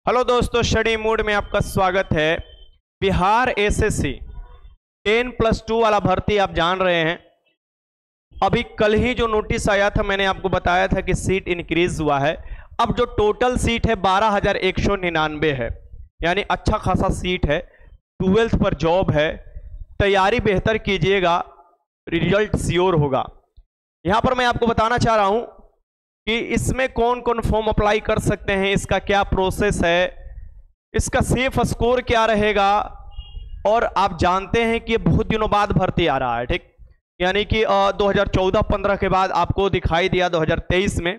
Hello दोस्तों, study mood में आपका स्वागत है। बिहार एसएससी 10+2 वाला भर्ती आप जान रहे हैं। अभी कल ही जो नोटिस आया था मैंने आपको बताया था कि सीट इंक्रीज हुआ है। अब जो टोटल सीट है 12,199 है, यानी अच्छा खासा सीट है। 12th पर जॉब है, तैयारी बेहतर कीजिएगा, रिजल्ट श्योर होगा। यहां पर मैं आपको बताना चाह रहा हूं कि इसमें कौन कौन फॉर्म अप्लाई कर सकते हैं, इसका क्या प्रोसेस है, इसका सेफ स्कोर क्या रहेगा। और आप जानते हैं कि बहुत दिनों बाद भर्ती आ रहा है, ठीक, यानी कि 2014-15 के बाद आपको दिखाई दिया 2023 में।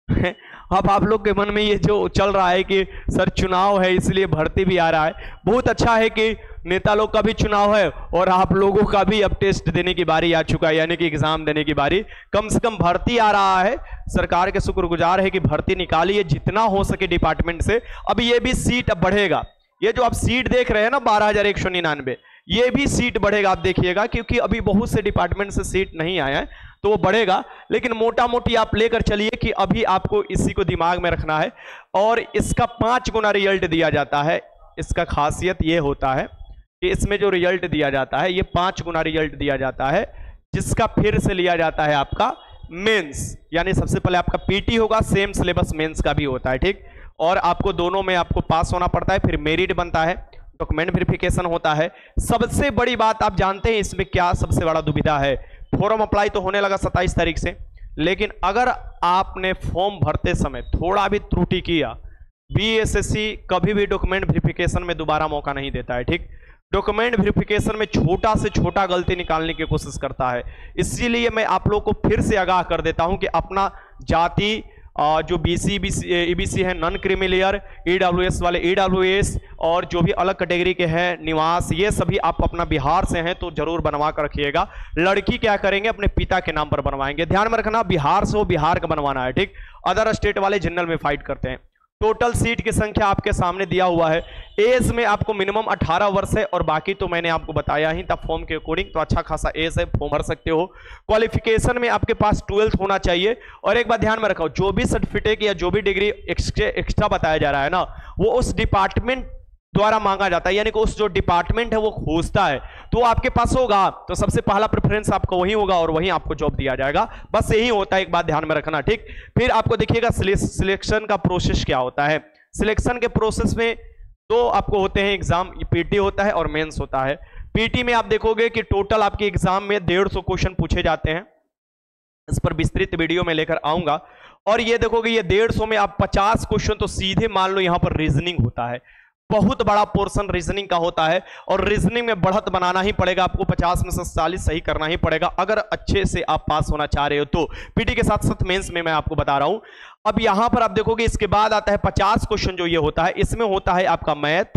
अब आप लोग के मन में ये जो चल रहा है कि सर चुनाव है इसलिए भर्ती भी आ रहा है। बहुत अच्छा है कि नेता लोग का भी चुनाव है और आप लोगों का भी अब टेस्ट देने की बारी आ चुका है, यानी कि एग्जाम देने की बारी। कम से कम भर्ती आ रहा है, सरकार के शुक्रगुजार है कि भर्ती निकाली है जितना हो सके डिपार्टमेंट से। अब ये भी सीट अब बढ़ेगा। ये जो आप सीट देख रहे हैं ना 12,199, ये भी सीट बढ़ेगा, आप देखिएगा, क्योंकि अभी बहुत से डिपार्टमेंट से सीट नहीं आया है तो वो बढ़ेगा। लेकिन मोटा मोटी आप लेकर चलिए कि अभी आपको इसी को दिमाग में रखना है। और इसका 5 गुना रिजल्ट दिया जाता है। इसका खासियत ये होता है कि इसमें जो रिजल्ट दिया जाता है ये 5 गुना रिजल्ट दिया जाता है, जिसका फिर से लिया जाता है आपका मेंस। यानी सबसे पहले आपका पीटी होगा, सेम सिलेबस मेंस का भी होता है, ठीक। और आपको दोनों में आपको पास होना पड़ता है, फिर मेरिट बनता है, डॉक्यूमेंट वेरिफिकेशन होता है। सबसे बड़ी बात आप जानते हैं इसमें क्या सबसे बड़ा दुविधा है? फॉर्म अप्लाई तो होने लगा 27 तारीख से, लेकिन अगर आपने फॉर्म भरते समय थोड़ा भी त्रुटि किया, बीएसएससी कभी भी डॉक्यूमेंट वेरिफिकेशन में दोबारा मौका नहीं देता है, ठीक। डॉक्यूमेंट वेरिफिकेशन में छोटा से छोटा गलती निकालने की कोशिश करता है। इसीलिए मैं आप लोग को फिर से आगाह कर देता हूं कि अपना जाति जो बीसी ईबीसी है, नॉन क्रीमिलियर, ईडब्ल्यूएस वाले ईडब्ल्यूएस, और जो भी अलग कैटेगरी के हैं, निवास, ये सभी आप अपना बिहार से हैं तो जरूर बनवा कर रखिएगा। लड़की क्या करेंगे, अपने पिता के नाम पर बनवाएंगे। ध्यान में रखना, बिहार से वो बिहार का बनवाना है, ठीक। अदर स्टेट वाले जनरल में फाइट करते हैं। टोटल सीट की संख्या आपके सामने दिया हुआ है। एज में आपको मिनिमम 18 वर्ष है, और बाकी तो मैंने आपको बताया ही था फॉर्म के अकॉर्डिंग, तो अच्छा खासा एज है, फॉर्म भर सकते हो। क्वालिफिकेशन में आपके पास 12th होना चाहिए। और एक बात ध्यान में रखो, जो भी सर्टिफिकेट या जो भी डिग्री एक्स्ट्रा बताया जा रहा है ना, वो उस डिपार्टमेंट द्वारा मांगा जाता है, यानी कि उस जो डिपार्टमेंट है वो खोजता है, तो आपके पास होगा तो सबसे पहला प्रेफरेंस आपको वही होगा और वहीं आपको जॉब दिया जाएगा। बस यही होता है, एक बात ध्यान में रखना, ठीक। फिर आपको देखिएगा सिलेक्शन का प्रोसेस क्या होता है। सिलेक्शन के प्रोसेस में दो आपको होते हैं एग्जाम, पीटी होता है और मेंस होता है। पीटी में आप देखोगे कि टोटल आपके एग्जाम में 150 क्वेश्चन पूछे जाते हैं। इस पर विस्तृत वीडियो में लेकर आऊंगा। और ये देखोगे ये 150 में आप 50 क्वेश्चन तो सीधे मान लो यहां पर रीजनिंग होता है, बहुत बड़ा पोर्शन रीजनिंग का होता है। और रीजनिंग में बढ़त बनाना ही पड़ेगा आपको, 50 में से 40 सही करना ही पड़ेगा अगर अच्छे से आप पास होना चाह रहे हो तो। पीटी के साथ साथ मेंस में मैं आपको बता रहा हूं। अब यहां पर आप देखोगे इसके बाद आता है 50 क्वेश्चन जो ये होता है, इसमें होता है आपका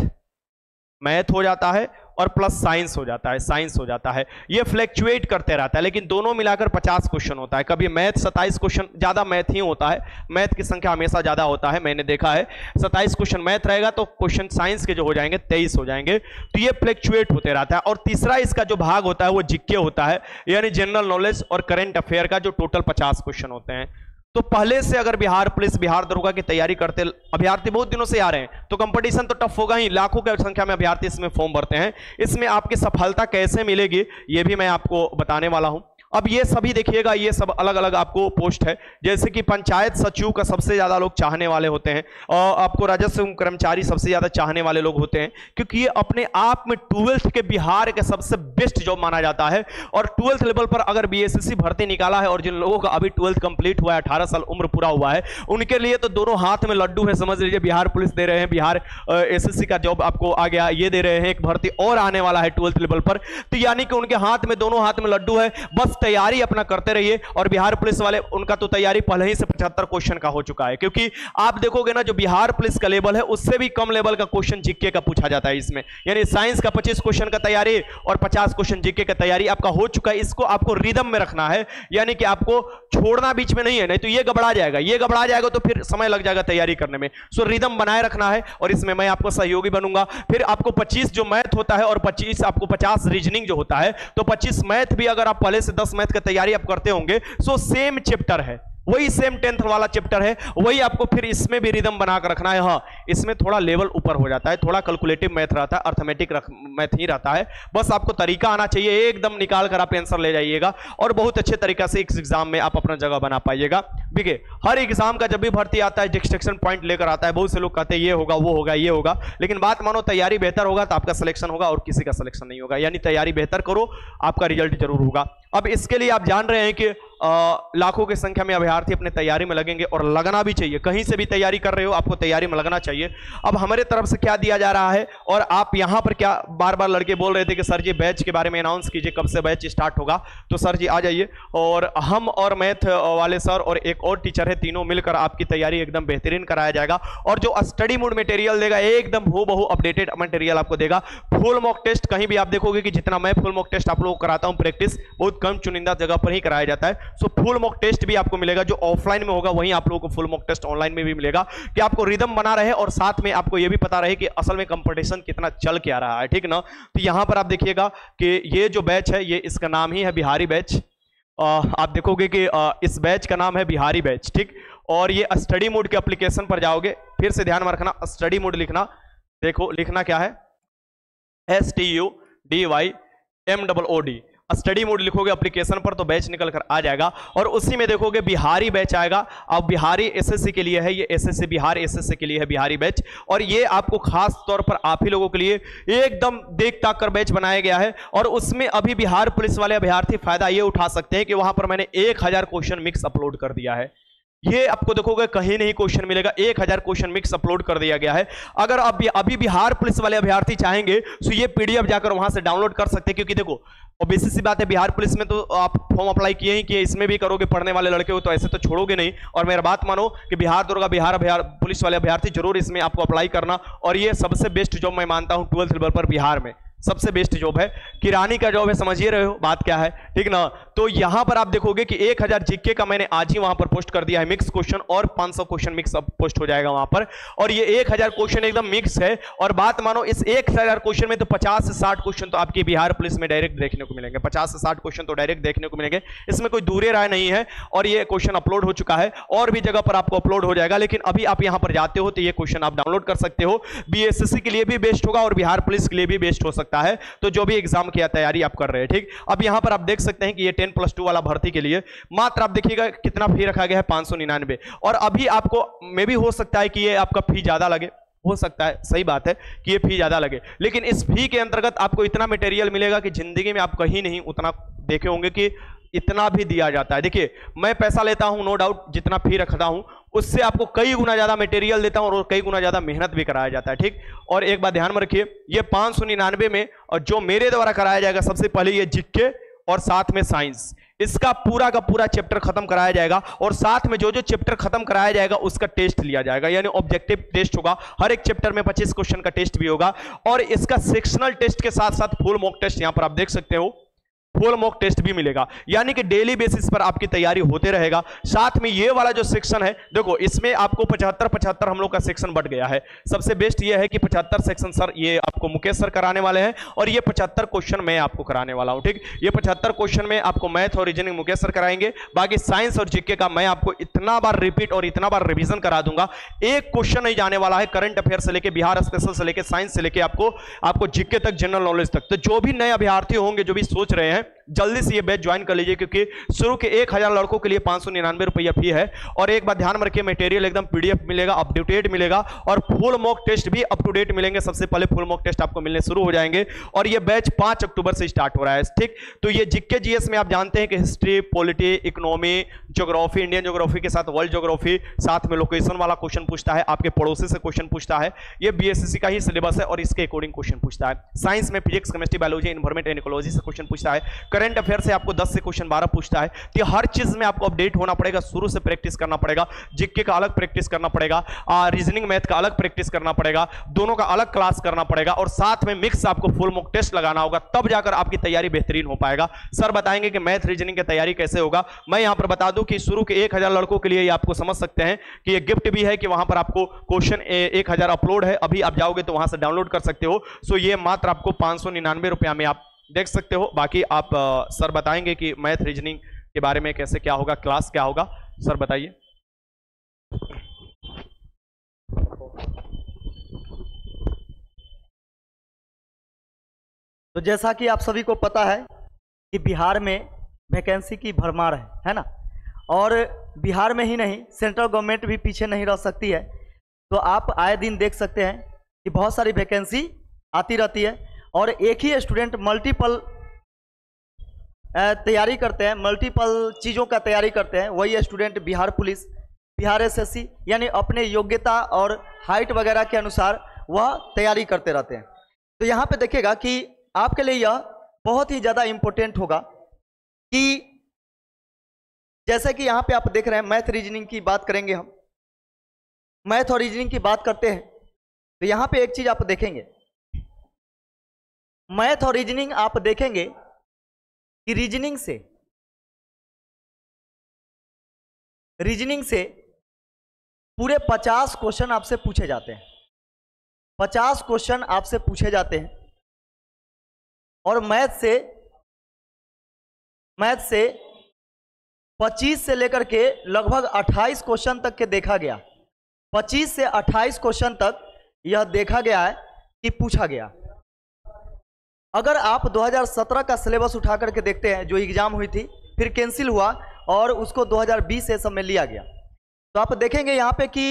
मैथ हो जाता है और प्लस साइंस हो जाता है। ये फ्लैक्चुएट करते रहता है, लेकिन दोनों मिलाकर 50 क्वेश्चन होता है। कभी मैथ 27 क्वेश्चन, ज्यादा मैथ ही होता है, मैथ की संख्या हमेशा ज्यादा होता है, मैंने देखा है। 27 क्वेश्चन मैथ रहेगा तो क्वेश्चन साइंस के जो हो जाएंगे 23 हो जाएंगे। तो ये फ्लैक्चुएट होते रहता है। और तीसरा इसका जो भाग होता है वो जीके होता है, यानी जनरल नॉलेज और करंट अफेयर का, जो टोटल 50 क्वेश्चन होते हैं। तो पहले से अगर बिहार पुलिस, बिहार दरोगा की तैयारी करते अभ्यर्थी बहुत दिनों से आ रहे हैं तो कंपटीशन तो टफ होगा ही, लाखों की संख्या में अभ्यर्थी इसमें फॉर्म भरते हैं। इसमें आपकी सफलता कैसे मिलेगी ये भी मैं आपको बताने वाला हूं। अब ये सभी देखिएगा, ये सब अलग अलग आपको पोस्ट है, जैसे कि पंचायत सचिव का सबसे ज्यादा लोग चाहने वाले होते हैं, और आपको राजस्व कर्मचारी सबसे ज्यादा चाहने वाले लोग होते हैं, क्योंकि ये अपने आप में 12th के बिहार के सबसे बेस्ट जॉब माना जाता है। और 12th लेवल पर अगर बीएसएससी भर्ती निकाला है और जिन लोगों का अभी 12th कंप्लीट हुआ है, 18 साल उम्र पूरा हुआ है, उनके लिए तो दोनों हाथ में लड्डू है, समझ लीजिए। बिहार पुलिस दे रहे हैं, बिहार एसएससी का जॉब आपको आ गया, ये दे रहे हैं, एक भर्ती और आने वाला है 12th लेवल पर। तो यानी कि उनके हाथ में, दोनों हाथ में लड्डू है, बस तैयारी अपना करते रहिए। और बिहार पुलिस वाले, उनका तो तैयारी पहले ही से 75 क्वेश्चन का हो चुका है, क्योंकि आप देखोगे ना जो बिहार पुलिस का लेवल है उससे भी कम लेवल का क्वेश्चन जीके का पूछा जाता है इसमें। यानी साइंस का 25 क्वेश्चन का तैयारी और 50 क्वेश्चन जीके का तैयारी आपका हो चुका है। इसको आपको रिदम में रखना है, यानी कि आपको छोड़ना बीच में नहीं है, नहीं तो ये गबड़ा जाएगा तो फिर समय लग जाएगा तैयारी करने में। सो रिदम बनाए रखना है, और इसमें मैं आपको सहयोगी बनूंगा। फिर आपको 25 जो मैथ होता है और 25 आपको 50 रीजनिंग जो होता है, तो 25 मैथ भी अगर आप पहले से 10 मैथ की तैयारी आप करते होंगे, सो सेम चैप्टर है, वही सेम 10th वाला चैप्टर है, वही आपको फिर इसमें भी रिदम बना कर रखना है। हाँ, इसमें थोड़ा लेवल ऊपर हो जाता है, थोड़ा कैलकुलेटिव मैथ रहता है, अर्थमेटिक मैथ ही रहता है। बस आपको तरीका आना चाहिए, एकदम निकाल कर आप आंसर ले जाइएगा और बहुत अच्छे तरीका से इस एग्जाम में आप अपना जगह बना पाइएगा। देखिए, हर एग्जाम का जब भी भर्ती आता है डिस्ट्रक्शन पॉइंट लेकर आता है। बहुत से लोग कहते हैं ये होगा, वो होगा, ये होगा, लेकिन बात मानो तैयारी बेहतर होगा तो आपका सिलेक्शन होगा और किसी का सिलेक्शन नहीं होगा। यानी तैयारी बेहतर करो, आपका रिजल्ट जरूर होगा। अब इसके लिए आप जान रहे हैं कि लाखों की संख्या में अभ्यर्थी अपने तैयारी में लगेंगे और लगना भी चाहिए। कहीं से भी तैयारी कर रहे हो, आपको तैयारी में लगना चाहिए। अब हमारे तरफ से क्या दिया जा रहा है और आप यहां पर क्या, बार बार लड़के बोल रहे थे कि सर जी बैच के बारे में अनाउंस कीजिए, कब से बैच स्टार्ट होगा। तो सर जी आ जाइए, और हम और मैथ वाले सर और एक और टीचर है, तीनों मिलकर आपकी तैयारी एकदम बेहतरीन कराया जाएगा। और जो स्टडी मोड मटेरियल देगा एकदम हूबहू अपडेटेड मटेरियल आपको देगा। फुल मॉक टेस्ट कहीं भी आप देखोगे कि जितना मैं फुल मॉक टेस्ट आप लोगों को कराता हूं, प्रैक्टिस बहुत कम चुनिंदा जगह पर ही कराया जाता है। सो फुल मॉक टेस्ट भी आपको मिलेगा, जो ऑफलाइन में होगा वहीं आप लोगों को फुल मॉक टेस्ट ऑनलाइन में भी मिलेगा, कि आपको रिदम बना रहे और साथ में आपको यह भी पता रहे कि असल में कंपटीशन कितना चल के आ रहा है, ठीक ना। तो यहां पर आप देखिएगा कि ये जो बैच है, ये इसका नाम ही है बिहारी बैच। आप देखोगे कि इस बैच का नाम है बिहारी बैच, ठीक। और ये स्टडी मोड के एप्लीकेशन पर जाओगे, फिर से ध्यान में रखना, स्टडी मोड लिखना, देखो लिखना क्या है, STUDYMOOD। स्टडी मोड लिखोगे एप्लीकेशन पर तो बैच निकल कर आ जाएगा, और उसी में देखोगे बिहारी बैच आएगा। अब बिहारी एसएससी के लिए है, ये एसएससी बिहार एसएससी के लिए है बिहारी बैच, और ये आपको खास तौर पर आप ही लोगों के लिए एकदम देख ताक कर बैच बनाया गया है। और उसमें अभी बिहार पुलिस वाले अभ्यर्थी फायदा ये उठा सकते हैं कि वहां पर मैंने 1000 क्वेश्चन मिक्स अपलोड कर दिया है। ये आपको देखोगे कहीं नहीं क्वेश्चन मिलेगा, 1000 क्वेश्चन मिक्स अपलोड कर दिया गया है। अगर अभी बिहार पुलिस वाले अभ्यर्थी चाहेंगे तो ये पीडीएफ जाकर वहां से डाउनलोड कर सकते हैं, क्योंकि देखो और बेसिक सी बात है, बिहार पुलिस में तो आप फॉर्म अप्लाई किए ही किए, इसमें भी करोगे, पढ़ने वाले लड़के हो तो ऐसे तो छोड़ोगे नहीं। और मेरा बात मानो कि बिहार दुर्गा बिहार पुलिस वाले अभ्यर्थी जरूर इसमें आपको अप्लाई करना, और ये सबसे बेस्ट जॉब मैं मानता हूं 12th लेवल पर बिहार में सबसे बेस्ट जॉब है। किरानी का जॉब है, समझिए रहे हो बात क्या है, ठीक ना। तो यहां पर आप देखोगे कि 1000 जीके का मैंने आज ही वहां पर पोस्ट कर दिया है मिक्स क्वेश्चन, और 500 क्वेश्चन मिक्स पोस्ट हो जाएगा वहां पर। और ये 1000 क्वेश्चन एकदम मिक्स है, और बात मानो इस 1000 क्वेश्चन में तो 50 से 60 क्वेश्चन तो आपकी बिहार पुलिस में डायरेक्ट देखने को मिलेंगे, 50 से 60 क्वेश्चन तो डायरेक्ट देखने को मिलेंगे, इसमें कोई दूरी राय नहीं है। और ये क्वेश्चन अपलोड हो चुका है, और भी जगह पर आपको अपलोड हो जाएगा, लेकिन अभी आप यहां पर जाते हो तो ये क्वेश्चन आप डाउनलोड कर सकते हो। बीएसएससी के लिए भी बेस्ट होगा और बिहार पुलिस के लिए भी बेस्ट हो सकता है, तो जो भी एग्जाम की तैयारी आप कर रहे हैं, ठीक। अब यहां पर आप देख सकते हैं कि ये 10+2 वाला भर्ती के लिए मात्र आप देखिएगा कितना फी रखा गया है, 599। और अभी आपको मे भी हो सकता है कि ये आपका फी ज्यादा लगे, हो सकता है, सही बात है कि ये फी ज्यादा लगे, लेकिन इस फी के अंतर्गत आपको इतना मटेरियल मिलेगा कि जिंदगी में आप कहीं नहीं उतना देखे होंगे कि इतना भी दिया जाता है। देखिए, मैं पैसा लेता हूं नो डाउट, जितना फी रखता हूं उससे आपको कई गुना ज्यादा मटेरियल देता हूं और कई गुना ज्यादा मेहनत भी कराया जाता है, ठीक। और एक बात ध्यान में रखिए, ये 599 में और जो मेरे द्वारा कराया जाएगा, सबसे पहले ये जीके और साथ में साइंस, इसका पूरा का पूरा चैप्टर खत्म कराया जाएगा, और साथ में जो जो चैप्टर खत्म कराया जाएगा उसका टेस्ट लिया जाएगा, यानी ऑब्जेक्टिव टेस्ट होगा। हर एक चैप्टर में 25 क्वेश्चन का टेस्ट भी होगा, और इसका सेक्शनल टेस्ट के साथ साथ फुल मॉक टेस्ट यहां पर आप देख सकते हो, फुल मॉक टेस्ट भी मिलेगा, यानी कि डेली बेसिस पर आपकी तैयारी होते रहेगा। साथ में ये वाला जो सेक्शन है, देखो इसमें आपको 75 हम लोग का सेक्शन बढ़ गया है। सबसे बेस्ट ये है कि 75 सेक्शन सर ये आपको मुकेश सर कराने वाले हैं, और ये 75 क्वेश्चन मैं आपको कराने वाला हूं, ठीक। ये 75 क्वेश्चन में आपको मैथ और रीजनिंग मुकेश सर कराएंगे, बाकी साइंस और जीके का मैं आपको इतना बार रिपीट और इतना बार रिविजन करा दूंगा, एक क्वेश्चन नहीं जाने वाला है। करंट अफेयर से लेकर बिहार स्पेशल से लेकर साइंस से लेकर आपको जीके तक, जनरल नॉलेज तक। तो जो भी नए अभ्यर्थी होंगे, जो भी सोच रहे हैं, जल्दी से ये बैच ज्वाइन कर लीजिए, क्योंकि शुरू के 1000 लड़कों के लिए 599 रुपया फी है। और एक बात ध्यान में रखिए, मटेरियल एकदम पीडीएफ मिलेगा, अपडेटेड मिलेगा, और फुल मॉक टेस्ट भी अप टू डेट मिलेंगे। सबसे पहले फुल मॉक टेस्ट आपको मिलने शुरू हो जाएंगे, और ये बैच 5 अक्टूबर से स्टार्ट हो रहा है, ठीक। तो ये जीके जीएस में आप जानते हैं कि history, polity, economy, geography, Indian geography के साथ वर्ल्ड ज्योग्राफी, साथ में लोकेशन वाला क्वेश्चन पूछता है, आपके पड़ोसी से क्वेश्चन पूछता है। ये बीएसएससी का ही सिलेबस है और इसके अकॉर्डिंग क्वेश्चन पूछता है। साइंस में physics, chemistry, biology, environment and ecology से क्वेश्चन पूछता है। करंट अफेयर से आपको 10 से क्वेश्चन 12 पूछता है। तो हर चीज में आपको अपडेट होना पड़ेगा, शुरू से प्रैक्टिस करना पड़ेगा। जीके का अलग प्रैक्टिस करना पड़ेगा, रीजनिंग मैथ का अलग प्रैक्टिस करना पड़ेगा, दोनों का अलग क्लास करना पड़ेगा, और साथ में मिक्स आपको फुल मॉक टेस्ट लगाना होगा, तब जाकर आपकी तैयारी बेहतरीन हो पाएगा। सर बताएंगे कि मैथ रीजनिंग की तैयारी कैसे होगा। मैं यहां पर बता दूं कि शुरू के 1000 लड़कों के लिए ये आपको समझ सकते हैं कि ये गिफ्ट भी है कि वहां पर आपको क्वेश्चन 1000 अपलोड है, अभी आप जाओगे तो वहां से डाउनलोड कर सकते हो। सो ये मात्र आपको 599 रुपया में आप देख सकते हो। बाकी आप सर बताएंगे कि मैथ रीजनिंग के बारे में कैसे क्या होगा, क्लास क्या होगा, सर बताइए। तो जैसा कि आप सभी को पता है कि बिहार में वैकेंसी की भरमार है ना, और बिहार में ही नहीं सेंट्रल गवर्नमेंट भी पीछे नहीं रह सकती है। तो आप आए दिन देख सकते हैं कि बहुत सारी वैकेंसी आती रहती है और एक ही स्टूडेंट मल्टीपल तैयारी करते हैं, मल्टीपल चीज़ों का तैयारी करते हैं। वही student Bihar police, Bihar SSC, यानी अपने योग्यता और हाइट वगैरह के अनुसार वह तैयारी करते रहते हैं। तो यहाँ पे देखिएगा कि आपके लिए यह बहुत ही ज़्यादा इम्पोर्टेंट होगा कि जैसे कि यहाँ पे आप देख रहे हैं मैथ रीजनिंग की बात करेंगे, हम मैथ और रीजनिंग की बात करते हैं। तो यहाँ पे एक चीज़ आप देखेंगे, मैथ और रीजनिंग आप देखेंगे कि रीजनिंग से पूरे 50 क्वेश्चन आपसे पूछे जाते हैं, 50 क्वेश्चन आपसे पूछे जाते हैं। और मैथ से 25 से लेकर के लगभग 28 क्वेश्चन तक के देखा गया, 25 से 28 क्वेश्चन तक यह देखा गया है कि पूछा गया। अगर आप 2017 का सिलेबस उठा करके देखते हैं, जो एग्जाम हुई थी फिर कैंसिल हुआ और उसको 2020 से सब में लिया गया, तो आप देखेंगे यहाँ पे कि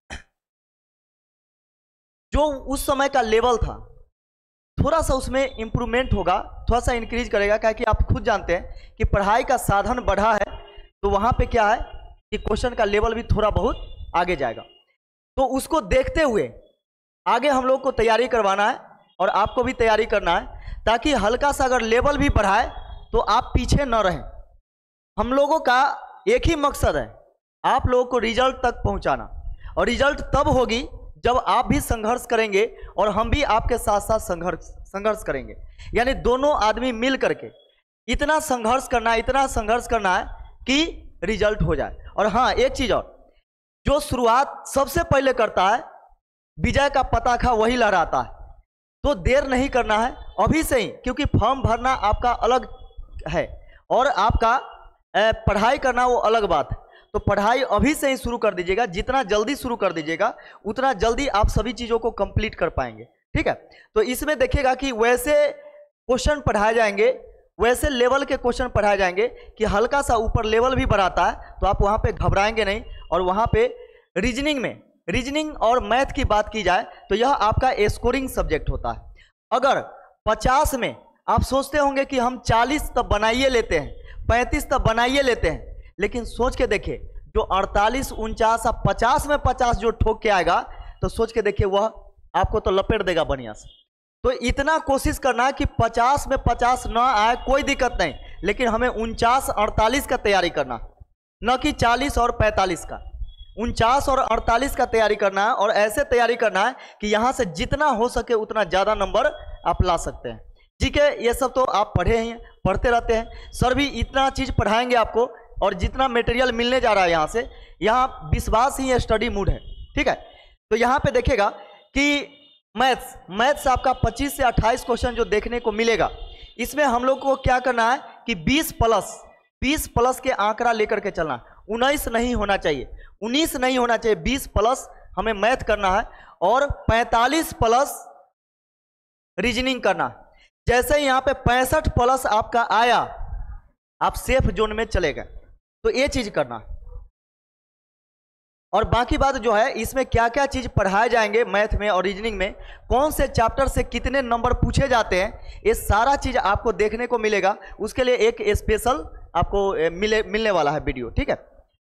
जो उस समय का लेवल था थोड़ा सा उसमें इंप्रूवमेंट होगा, थोड़ा सा इंक्रीज करेगा। क्या कि आप खुद जानते हैं कि पढ़ाई का साधन बढ़ा है, तो वहाँ पे क्या है कि क्वेश्चन का लेवल भी थोड़ा बहुत आगे जाएगा। तो उसको देखते हुए आगे हम लोग को तैयारी करवाना है और आपको भी तैयारी करना है, ताकि हल्का सा अगर लेवल भी बढ़ाए तो आप पीछे न रहें। हम लोगों का एक ही मकसद है, आप लोगों को रिजल्ट तक पहुंचाना, और रिजल्ट तब होगी जब आप भी संघर्ष करेंगे और हम भी आपके साथ साथ संघर्ष करेंगे। यानी दोनों आदमी मिल करके इतना संघर्ष करना है कि रिजल्ट हो जाए। और हाँ, एक चीज़ और, जो शुरुआत सबसे पहले करता है विजय का पताका वही लहराता है। तो देर नहीं करना है अभी से ही, क्योंकि फॉर्म भरना आपका अलग है और आपका पढ़ाई करना वो अलग बात है। तो पढ़ाई अभी से ही शुरू कर दीजिएगा, जितना जल्दी शुरू कर दीजिएगा उतना जल्दी आप सभी चीज़ों को कंप्लीट कर पाएंगे। ठीक है, तो इसमें देखिएगा कि वैसे क्वेश्चन पढ़ाए जाएंगे, वैसे लेवल के क्वेश्चन पढ़ाए जाएंगे कि हल्का सा ऊपर लेवल भी बढ़ाता है, तो आप वहाँ पे घबराएंगे नहीं। और वहाँ पे रीजनिंग और मैथ की बात की जाए तो यह आपका स्कोरिंग सब्जेक्ट होता है। अगर 50 में आप सोचते होंगे कि हम 40 तब बनाइए लेते हैं, 35 तब बनाइए लेते हैं, लेकिन सोच के देखिए जो 48, 49 और 50 में 50 जो ठोक के आएगा, तो सोच के देखिए वह आपको तो लपेट देगा बढ़िया से। तो इतना कोशिश करना है कि 50 में 50 ना आए, कोई दिक्कत नहीं, लेकिन हमें 49, 48 का तैयारी करना, न कि 40 और 45 का। 49 और 48 का तैयारी करना है, और ऐसे तैयारी करना है कि यहाँ से जितना हो सके उतना ज़्यादा नंबर आप ला सकते हैं। ठीक है, ये सब तो आप पढ़े हैं, पढ़ते रहते हैं। सर भी इतना चीज़ पढ़ाएंगे आपको, और जितना मटेरियल मिलने जा रहा है यहाँ से, यहाँ विश्वास ही स्टडी मूड है। ठीक है, तो यहाँ पे देखिएगा कि मैथ्स आपका 25 से 28 क्वेश्चन जो देखने को मिलेगा, इसमें हम लोग को क्या करना है कि 20 प्लस के आंकड़ा लेकर के चलना। 19 नहीं होना चाहिए, 19 नहीं होना चाहिए, 20 प्लस हमें मैथ करना है और 45 प्लस रीजनिंग करना। जैसे ही यहाँ पे 65 प्लस आपका आया, आप सेफ जोन में चले गए। तो ये चीज करना। और बाकी बात जो है, इसमें क्या क्या चीज पढ़ाए जाएंगे मैथ में और रीजनिंग में, कौन से चैप्टर से कितने नंबर पूछे जाते हैं, ये सारा चीज आपको देखने को मिलेगा। उसके लिए एक स्पेशल आपको मिलने वाला है वीडियो। ठीक है,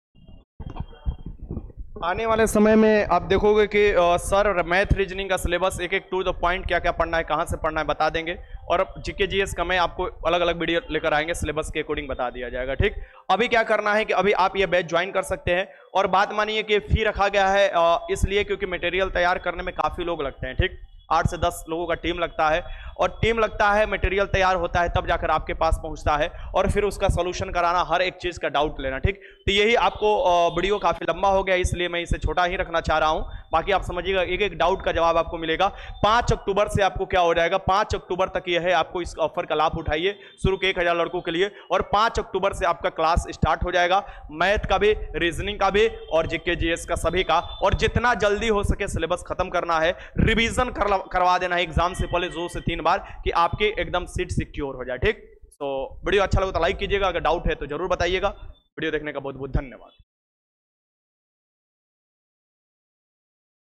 आने वाले समय में आप देखोगे कि सर मैथ रीजनिंग का सिलेबस एक टू द पॉइंट क्या क्या पढ़ना है, कहाँ से पढ़ना है बता देंगे, और जीके जीएस का मैं आपको अलग अलग वीडियो लेकर आएंगे, सिलेबस के अकॉर्डिंग बता दिया जाएगा। ठीक, अभी क्या करना है कि अभी आप ये बैच ज्वाइन कर सकते हैं। और बात मानिए कि फी रखा गया है इसलिए क्योंकि मटेरियल तैयार करने में काफ़ी लोग लगते हैं। ठीक, 8 से 10 लोगों का टीम लगता है, और टीम लगता है, मटेरियल तैयार होता है, तब जाकर आपके पास पहुंचता है, और फिर उसका सॉल्यूशन कराना, हर एक चीज़ का डाउट लेना। ठीक, तो यही आपको वीडियो काफ़ी लंबा हो गया, इसलिए मैं इसे छोटा ही रखना चाह रहा हूं। बाकी आप समझिएगा, एक एक डाउट का जवाब आपको मिलेगा। 5 अक्टूबर से आपको क्या हो जाएगा, 5 अक्टूबर तक यह है, आपको इस ऑफर का लाभ उठाइए शुरू के 1000 लड़कों के लिए। और 5 अक्टूबर से आपका क्लास स्टार्ट हो जाएगा, मैथ का भी, रीजनिंग का भी और जीके जीएस का सभी का। और जितना जल्दी हो सके सिलेबस खत्म करना है, रिवीजन करवा देना है एग्जाम से पहले 2 से 3 बार, कि आपके एकदम सीट सिक्योर हो जाए। ठीक, तो वीडियो अच्छा लगा तो लाइक कीजिएगा, अगर डाउट है तो जरूर बताइएगा। वीडियो देखने का बहुत बहुत धन्यवाद।